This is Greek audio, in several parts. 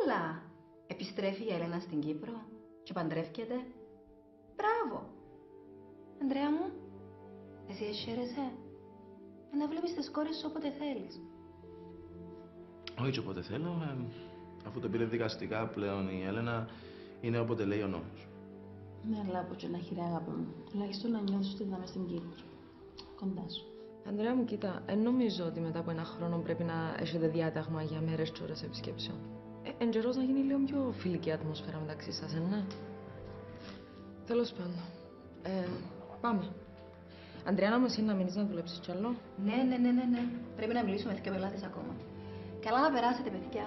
Έλα! Επιστρέφει η Έλενα στην Κύπρο και παντρεύκεται. Μπράβο! Ανδρέα μου, εσύ έσχερεσαι. Να βλέπεις τις κόρες σου όποτε θέλεις. Όχι και όποτε θέλω, αφού το πήρε δικαστικά πλέον η Έλενα, είναι όποτε λέει ο νόμος. Ναι, αλλά από και να χειρή αγάπη μου. Τουλάχιστον να νιώθεις ότι θα είμαι στην Κύπρο. Κοντά σου. Αντρέα μου, κοίτα, δεν νομίζω ότι μετά από ένα χρόνο πρέπει να έχετε διάταγμα για μέρες και ώρες επισκέψεων. Εν καιρός να γίνει λίγο πιο φιλική ατμόσφαιρα μεταξύ σας, ναι. Τέλος πάντων. Πάμε. Αντρέα, μου εσύ να μείνεις να δουλέψεις κι άλλο. Ναι. Πρέπει να μιλήσουμε με δύο πελάτες ακόμα. Καλά να περάσετε, παιδιά.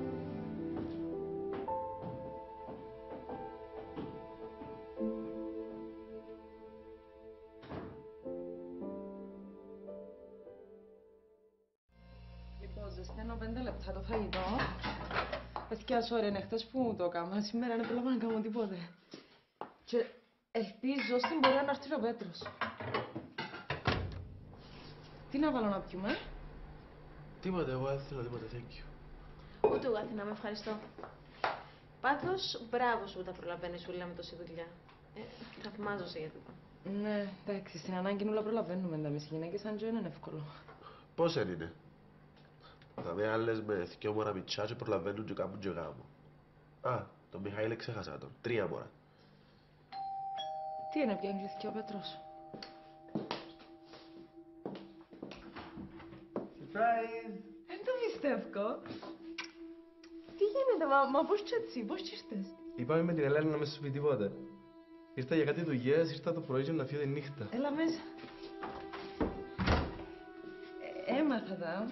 Λοιπόν, ζεσταίνω 5 λεπτά το φαγητό. Παιδιά, sorry, είναι χτες που μου το έκανα. Σήμερα δεν πρόλαβα να κάνω τίποτε. Και ελπίζω στην πορεία να έρθει ο Πέτρος. Τι να βάλω να πιούμε? Τίποτε, εγώ δεν θέλω τίποτε, thank you. Ούτε εγώ, Αθηνά, με ευχαριστώ. Πάντως, μπράβο σου που τα προλαβαίνεις ούλα με τόση δουλειά. Θαυμάζω σε για τούτο. Ναι, εντάξει, στην ανάγκη όλα προλαβαίνουμε εμείς οι γυναίκες, αν και είναι εύκολο. Πώς είναι? Θα με άλλες με δυο μωρά μητσά και προλαβαίνουν και κάνουν και γάμο. Α, τον Μιχαήλ ξέχασα τον. 3 μωρά. Τι είναι πια εγκλήθηκε ο Πέτρος? Surprise! Δεν το πιστεύω. Τι γίνεται, μα πώς κι έτσι, πώς κι ήρθες? Είπαμε με την Ελένη να με σου πει τίποτε. Ήρθα για κάτι δουλειές, ήρθα το πρωί και να φύγω τη νύχτα. Έλα μέσα. Έμαθα τα.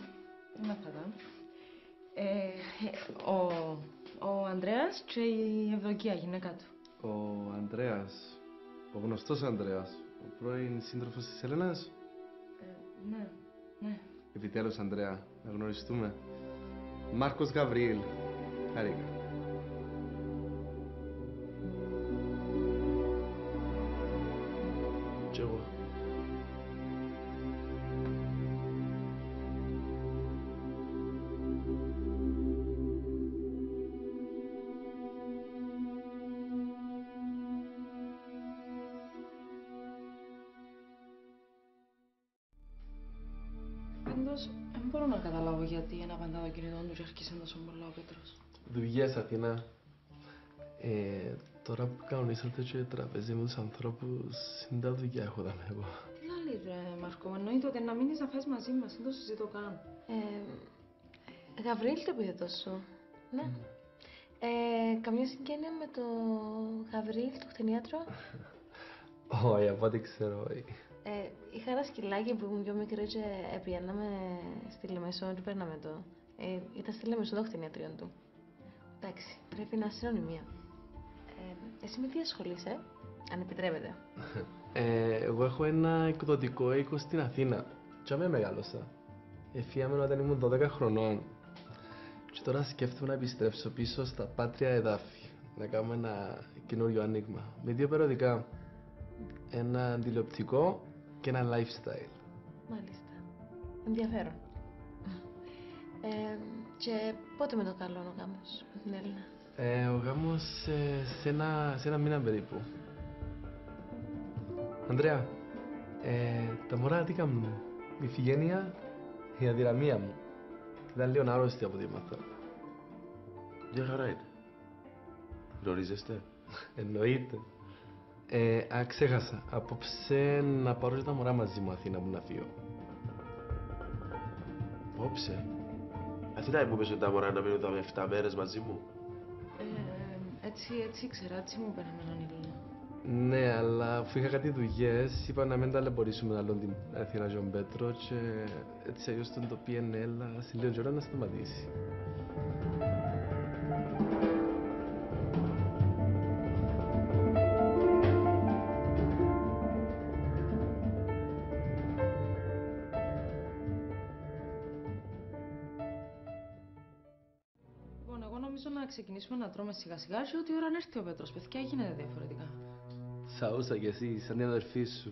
Ο Ανδρέας και η Ευδοκία, γυναίκα του. Ο Ανδρέας, ο γνωστός Ανδρέας, ο πρώην σύντροφος της Ελένας. Ναι. Επιτέλους, Ανδρέα, να γνωριστούμε. Μάρκος Γαβριήλ. Χάρηκα. Κι εγώ. Πάντως, δεν μπορώ να καταλάβω γιατί ένα απαντά το κινητό του και άρχισε τόσο πολλά ο Πέτρος. Δουλειές, Αθηνά. Τώρα που κανονίσατε και τραπέζι με τους ανθρώπους, είναι τα δουλειά έχω δάμε εγώ. Τι λαλείς ρε Μάρκο, εννοείται ότι να μείνεις να φας μαζί μας, δεν το συζητώ καν. Γαβρίλ το πήρε τόσο. Ναι. Καμιά συγγένεια με το Γαβρίλ, το κτηνίατρο? Όχι, από ό,τι ξέρω, όχι. Είχα ένα σκυλάκι που ήμουν πιο μικρή και πηγαίναμε στη Λεμεσό και παίρναμε το. Ήταν στη Λεμεσό το κτηνίατριο του. Εντάξει, πρέπει να είναι συνωνυμία. Εσύ με τι ασχολείσαι, αν επιτρέπετε? Εγώ έχω ένα εκδοτικό οίκο στην Αθήνα. Και με μεγάλωσα. Εφιάμαι όταν ήμουν 12 χρονών. Και τώρα σκέφτομαι να επιστρέψω πίσω στα πάτρια εδάφη. Να κάνω ένα καινούριο άνοιγμα. Με 2 περιοδικά. Ένα τηλεοπτικό και ένα lifestyle. Μάλιστα. Ενδιαφέρον. Και πότε με το καλό ο γάμος με την Έλληνα? Ο γάμος σε ένα μήνα περίπου. Ανδρέα, τα μωρά τι κάνουν? Η Ιφηγένεια, η αδυναμία μου. Ήταν λίγο άρρωστη από ό,τι έμαθα. Μια χαρά είναι. Γνωρίζεστε? Εννοείται. Ξέχασα. Απόψε να πάρω και τα μωρά μαζί μου, Αθήνα μου, να φύγω. Απόψε. Αθηνά μου είπες ότι τα μωρά να μείνουν τα 7 μέρες μαζί μου. Έτσι ήξερα, έτσι μου πέραμε έναν ήλιο. Ναι, αλλά αφού είχα κάτι δουλειές, είπα να μην ταλαιπωρήσουμε άλλον την Αθήνα και τον Πέτρο και έτσι αλλιώς τον το πήγαινε, έλα σε λίγο καιρό να σταματήσει. Λοιπόν, εγώ νομίζω να ξεκινήσουμε να τρώμε σιγά σιγά και ό,τι ώρα να έρθει ο Πέτρος, παιδιά, γίνεται διαφορετικά. Σαούσα κι εσύ, σαν την αδερφή σου.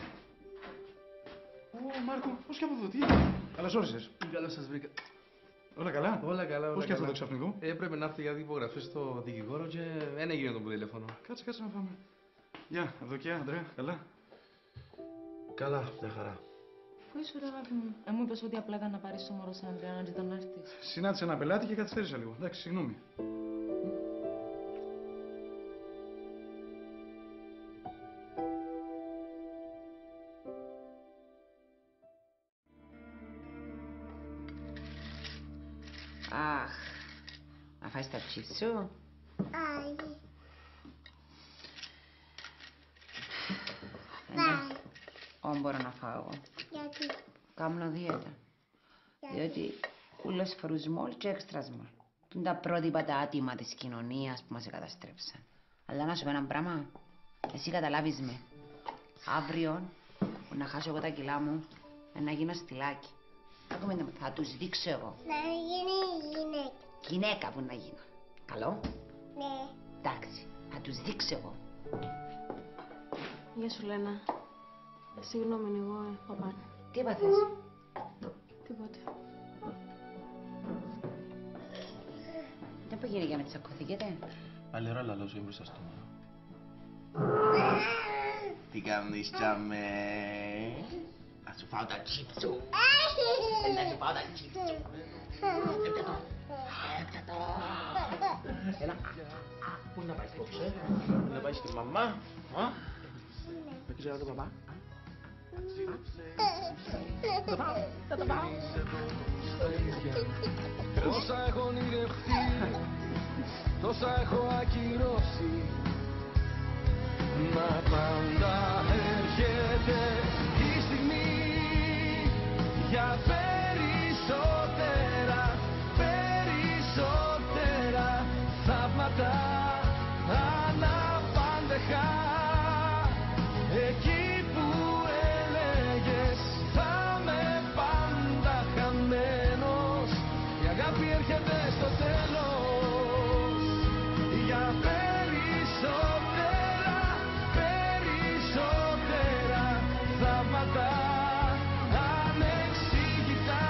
Ω, Μάρκο, πώς και από εδώ, τι? Καλώς όρισες. Καλώς σας βρήκα. Όλα καλά. Όλα καλά, όλα Πώς και αυτό καλά. το ξαφνικό. Έπρεπε να έρθει για υπογραφή στο δικηγόρο και δεν έγινε το τηλέφωνο. Κάτσε να φάμε. Γεια, Ευδοκία, Ανδρέα, καλά. Καλά, μια χαρά. Πού είσαι, ρε αγάπη μου. Μου είπες ότι απλά ήταν να πάρεις το μωρό σαν Αντρέα και τον να έρθεις. Συνάντησα ένα πελάτη και καθυστέρησα λίγο. Εντάξει, συγγνώμη. Αχ, να φάεις τα τσίπ σου. Όχι. Όχι, μπορώ να φάω εγώ. Γιατί. Κάμνω δίαιτα. Διότι ούλες φορούς μόλ και έξτρα μόλ. Είναι τα πρότυπα τα άτιμα της κοινωνίας που μας εγκαταστρέψαν. Αλλά να σου πω ένα πράγμα. Εσύ καταλάβεις με. Αύριο που να χάσω εγώ τα κιλά μου, να γίνω στυλάκι. Άκουμε, θα τους δείξω εγώ. Να γίνει γυναίκα. Γυναίκα που να γίνω. Καλό. Ναι. Εντάξει, θα τους δείξω εγώ. Γεια σου, Λένα. Συγγνώμη, εγώ παπά. Τι έπαθες? Τίποτε. Δεν πήγαινε για να τσακωθήκετε. Άλλη ώρα λαλό σου μπροστά στο μωρό. Τι κάνεις, τσάμε? Να σου φάω τα τσίπ σου. Να σου φάω τα τσίπ σου. Έπια το. Έπια το. Έλα. Πού να πάεις απόψε? Να πάεις στη μαμά. Δεν ξέρω τον παπά. Θα το πάω. Τόσα έχω ονειρευτεί, τόσα έχω ακυρώσει. Μα πάντα έρχεται η στιγμή για περισσότερα, περισσότερα θαύματα αναπάντεχα. Εκεί που έλεγες θα με πάντα χαμένος, η αγάπη έρχεται στο τέλος. Για περισσότερα, περισσότερα θαύματα ανεξήγητα.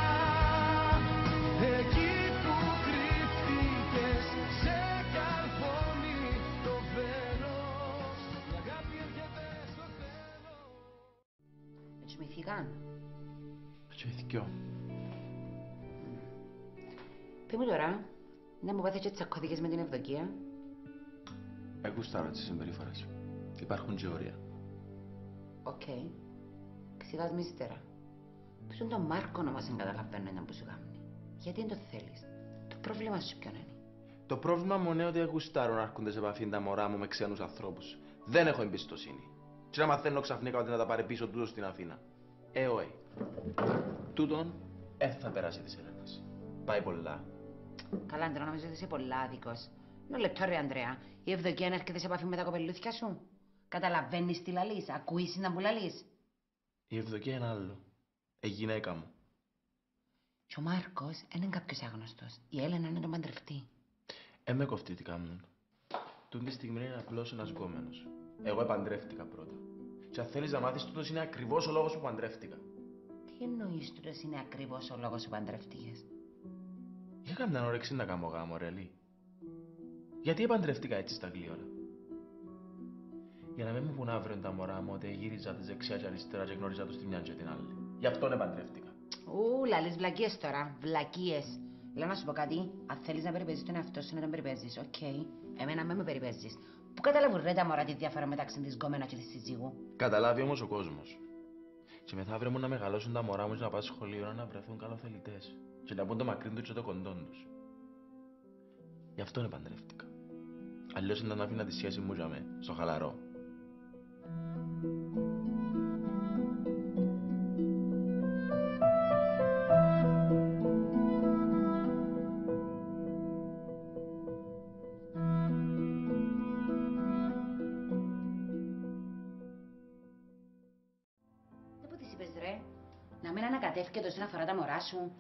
Εκεί που κρύφτηκες σε καρφώνει το βέλος, η αγάπη έρχεται στο τέλος. Δεν τσιμηθήκαν. Τσιμηθηκιό. Πες μου τώρα, να μου πάθεις και τσακώθηκες με την Ευδοκία. Γουστάρω τις συμπεριφορές. Υπάρχουν και όρια. Οκ. Ξηγάς με ύστερα. Τους είναι τον Μάρκο να μας εγκαταλαβαίνουν να που σου κάνουν. Γιατί δεν το θέλεις. Το πρόβλημα σου ποιον είναι. Το πρόβλημα μου είναι ότι γουστάρω να έρχονται σε επαφή τα μωρά μου με ξένους ανθρώπους. Δεν έχω εμπιστοσύνη. Και να μαθαίνω ξαφνικά ότι να τα πάρει πίσω τούτο στην Αθήνα. Όχι. Τούτον θα περάσει της Ελένας. Πάει πολλά. Καλά, Αντρέα, νομίζω ότι είσαι πολλά άδικος. Ένα λεπτό, ρε Ανδρέα. Η Ευδοκία έρχεται σε επαφή με τα κοπελούθια σου. Καταλαβαίνεις τι λαλείς, ακούεις να μου λαλείς. Η Ευδοκία είναι άλλο. Γυναίκα μου. Και ο Μάρκος είναι κάποιος άγνωστος. Η Έλενα είναι το παντρευτή. Με κοφτεί τι κάνουν. Τούτη τη στιγμή είναι απλώς ένας γκόμενος. Εγώ επαντρεύτηκα πρώτα. Και αν θέλεις να μάθεις, τούτος είναι ακριβώς ο λόγος που παντρεύτηκα. Τι εννοείς τούτος είναι ακριβώς ο λόγος που παντρευτήκες? Είχα καμιά όρεξη να κάνω γάμο, ρε Λί. Γιατί επαντρεύτηκα έτσι στα γλύωρα? Για να μην μου πουν αύριο τα μωρά μου ότι γύριζα τη δεξιά και αριστερά και γνώριζα τους τη μια και την άλλη. Γι' αυτόν επαντρεύτηκα. Λαλείς βλακίες τώρα, βλακίες. Λέω να σου πω κάτι, αν θέλεις να περιπέζεις τον εαυτό σου να τον περιπέζεις, οκ. Εμένα με περιπέζεις. Πού καταλαβούν ρε τα μωρά τη διαφορά μεταξύ της γκόμενα και της συζύγου? Καταλάβει όμως ο κόσμος. Και μεθαύριο μου να μεγαλώσουν τα μωρά μου και να πάνε σχολείο να βρεθούν καλοθελητές. Και να πούν το μακρύν τους και το κοντόν τους. Γι' αυτόν επαντρεύτηκα. Αλλιώς ήταν να αφήνα τη σχέση μου για με, στο χαλαρό. Δεν που της είπες ρε, να μην ανακατεύκεται όσον αφορά τα μωρά σου.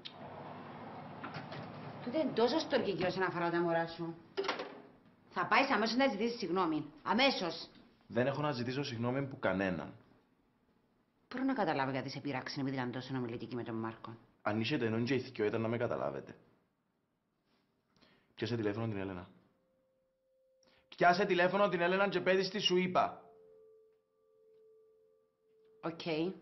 Τούτε είναι τόσο στοργική όσον αφορά τα μωρά σου. Θα πάεις αμέσως να ζητήσεις συγγνώμη. Αμέσως. Δεν έχω να ζητήσω συγγνώμη που κανέναν. Μπορώ να καταλάβω γιατί σε πειράξουν επειδή ήταν τόσο ομιλητική με τον Μάρκο. Αν είσαι τενόν και ηθικιό ήταν να με καταλάβετε. Πιάσε τηλέφωνο την Έλενα. Πιάσε τηλέφωνο την Έλενα και πέδεις τι σου είπα. Οκ.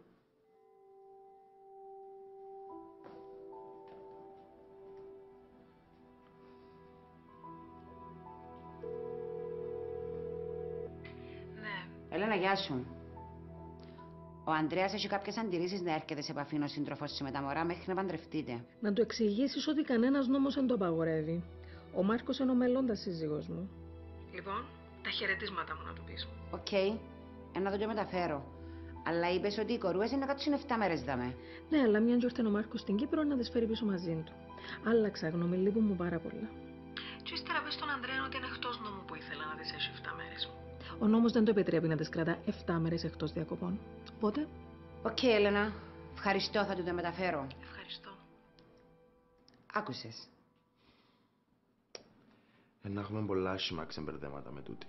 Ναι. Έλενα, γεια σου. Ο Ανδρέας έχει κάποιες αντιρρήσεις να έρχεται σε επαφή ο σύντροφος σου με τα μωρά μέχρι να παντρευτείτε. Να του εξηγήσεις ότι κανένας νόμος δεν το απαγορεύει. Ο Μάρκος είναι ο μελλόντας σύζυγός μου. Λοιπόν, τα χαιρετίσματα μου να του πεις. Οκ. Να το μεταφέρω. Αλλά είπες ότι οι κορούες είναι να κάτσουν 7 μέρες δάμε. Ναι, αλλά μια γιορτή ο Μάρκος στην Κύπρο να τις φέρει πίσω μαζί του. Άλλαξα γνώμη, λείπουν μου πάρα πολλά. Και ύστερα πες στον Ανδρέα ότι είναι εκτός νόμου που ήθελα να τις έχει 7 μέρες. Ο νόμος δεν το επιτρέπει να τις κρατά 7 μέρες εκτός διακοπών. Οπότε. Οκ, Έλενα. Ευχαριστώ, θα του το μεταφέρω. Ευχαριστώ. Άκουσες. Να έχουμε πολλά άσχημα ξεμπερδέματα με τούτη.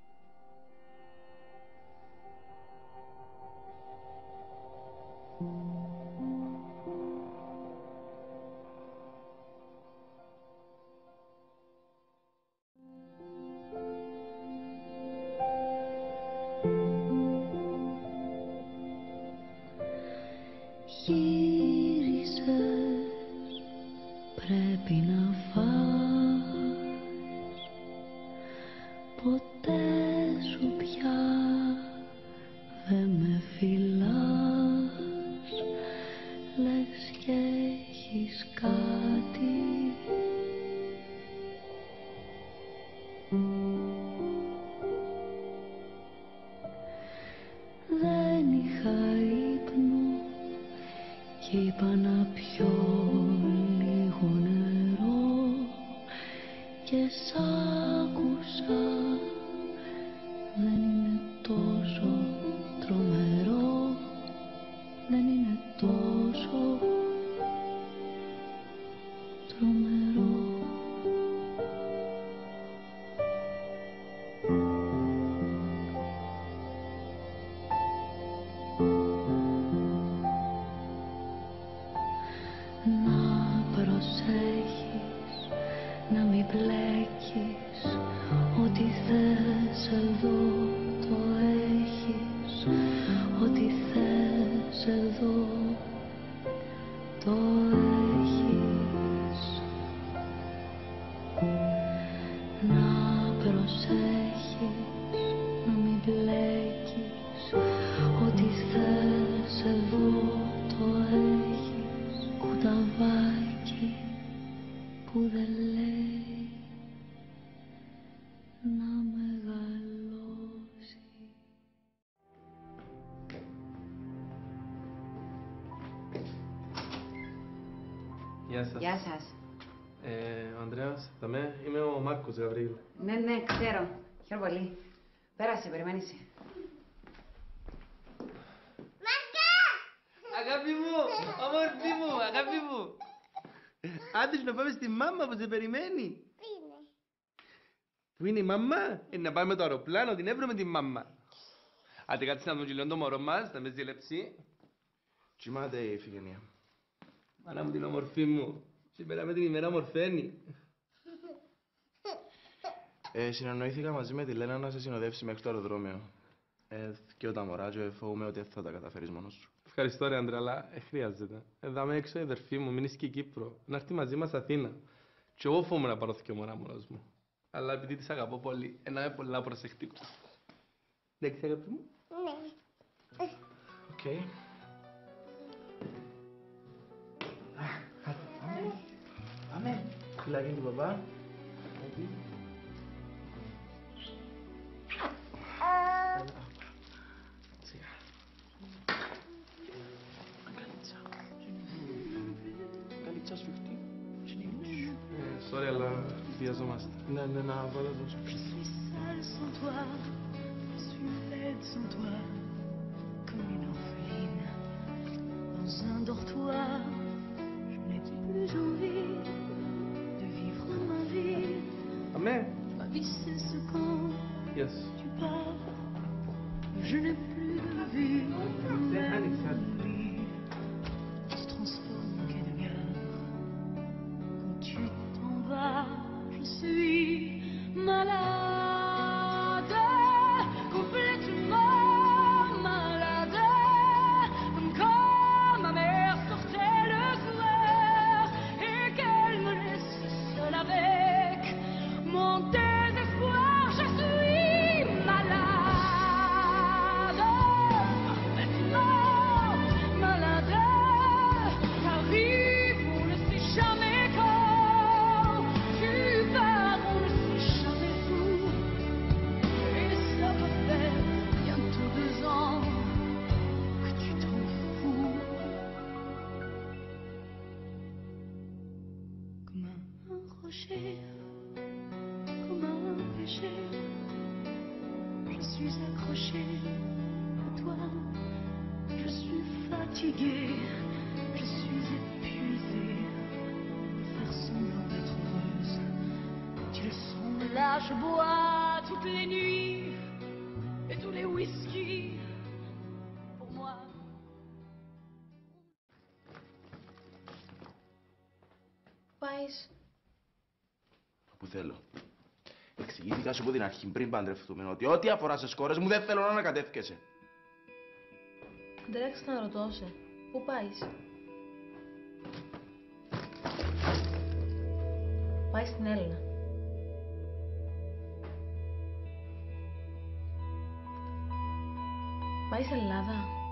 Γύρισες, πρέπει να φας. Ποτέ σου πια δεν με φιλάς. Λες κι έχεις κάτι. Δεν είχα ύπνο κι είπα να πιω λίγο νερό και σ' άκουσα. Δεν είναι τόσο τρομερό, δεν είναι τόσο τρομερό. Να προσέχεις, να μην μπλέκεις. Ό,τι θες εδώ το έχεις. Ό,τι θες εδώ το έχεις. Να προσέχεις, να μην μπλέκεις. Ό,τι θες εδώ το έχεις. Κουταβάκι που δεν λέει να μεγαλώσει. Γεια σας. Γεια σας. Ο Ανδρέας, είμαι ο Μάρκος Γαβρίλ. Ναι, ξέρω. Χαίρομαι πολύ. Πέρασε, περιμένεις. Αγάπη μου, όμορφη μου, αγάπη μου. Άντε να πάμε στη μάμα που σε περιμένει. Πού είναι η μάμα? Να πάμε με το αεροπλάνο, την έβρουμε την μάμα. Άντε κάτσε να δούμε λίγο το μωρό μας, να με ζηλέψει. Κοιμάται η Ιφηγενία. Μάνα μου την όμορφή μου, σήμερα με την ημέρα μορφαίνει. Συνεννοήθηκα μαζί με τη Λένα να σε συνοδεύσει μέχρι το αεροδρόμιο. Και όταν μωρά και φοβούμαι ότι θα τα καταφέρεις μόνος σου. Ευχαριστώ ρε Άντρα, αλλά χρειάζεται. Δάμε έξω η αδερφή μου, μείνει και Κύπρο. Να έρθει μαζί μας Αθήνα. Και εγώ φοβούμαι να πάρω και μωρά μόνος μου. Αλλά επειδή της αγαπώ πολύ, να είμαι πολλά προσεκτικό. Εντάξει αγάπη μου. Ναι. Οκ. Πάμε. Φιλάκι του παπά. Sorry, αλλά βιαζόμαστε. Ναι, να βάλω το σου. Je suis seule sans toi, je suis laide sans toi, comme une orpheline dans un dortoir. Je n'ai plus envie de vivre ma vie. Αμέ. Ma vie c'est ce quand Yes. tu pars. Je n'ai plus de vue. Tu te transformes en quai de gare. Quand tu t'en vas, je accrochée comme un péché. Je suis accrochée à toi. Je suis fatiguée, je suis épuisée de faire semblant d'être heureuse. Tu le sens, là je bois toutes les nuits et tous les whisky pour moi. Πάεις. Που θέλω. Εξηγήθηκα σου από την αρχή πριν παντρευτούμε ότι ό,τι αφορά σε κόρες μου δεν θέλω να ανακατεύκεσαι. Αντρέα, ξαναρωτώ σε. Πού πάεις? Πάει στην Έλληνα. Πάει στην Ελλάδα.